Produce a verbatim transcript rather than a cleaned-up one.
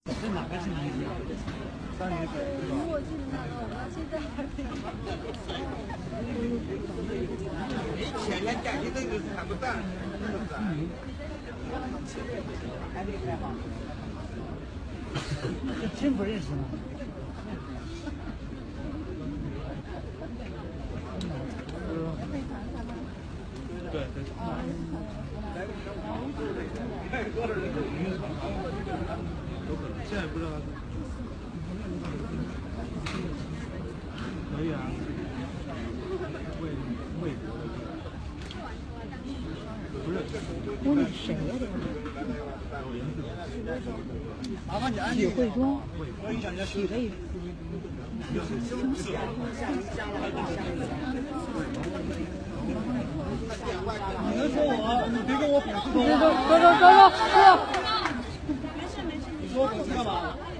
这哪个是你？三年水是吧？ 我记得那个，我现在还没你前天讲的那个看不淡， 还没开好。这真不认识吗？对对。有可能，现在不知道他。可以啊。魏魏国的。不是。 我那谁呀？ 麻烦你按许慧中， 许魏。你能说我？你别跟我比。走走走走走走。你说我比干嘛？